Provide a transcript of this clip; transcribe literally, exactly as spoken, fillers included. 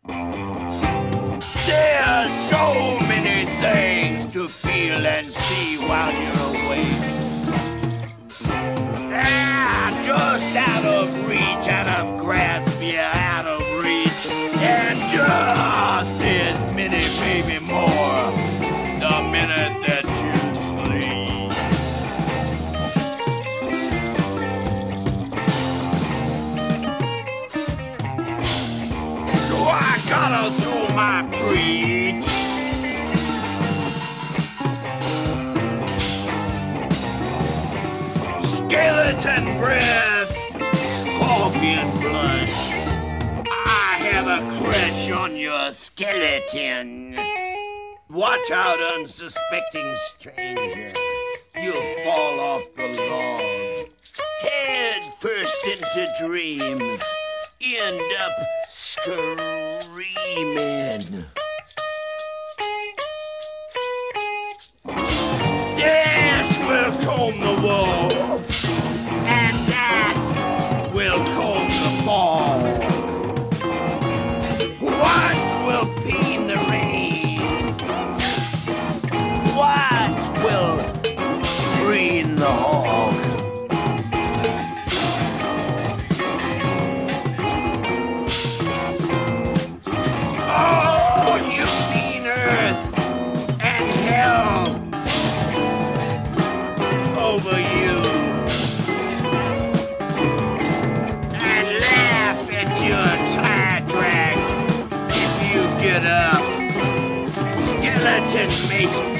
There are so many things to feel and see while you're away. Ah, just out of reach, out of grasp, yeah, out of reach. And just as many, maybe more, the minute that you sleep. So I gotta throw my preach. Skeleton breath, scorpion blush. I have a crutch on your skeleton. Watch out, unsuspecting stranger. You'll fall off the log. Head first into dreams. End up screaming. Yes, we'll comb the wool. And that will comb the ball. What will peen the rain? What will green the hog? Oh, you mean earth and hell over you. And laugh at your tire tracks if you get up. Skeleton makes